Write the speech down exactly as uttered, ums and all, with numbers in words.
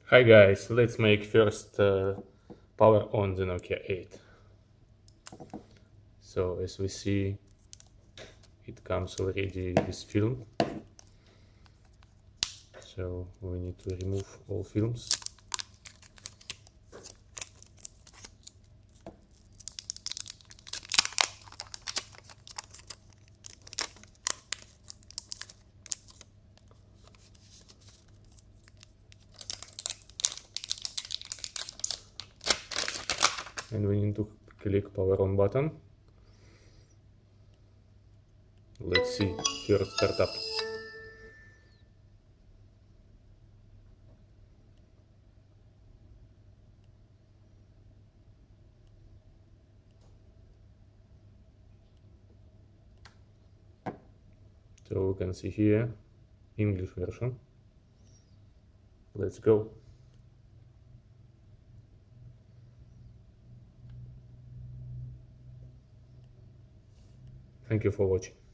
Hi guys, let's make first uh, power on the Nokia eight. So as we see, it comes already with film. So we need to remove all films. And we need to click power on button. Let's see, first startup. So we can see here, English version. Let's go. Thank you for watching.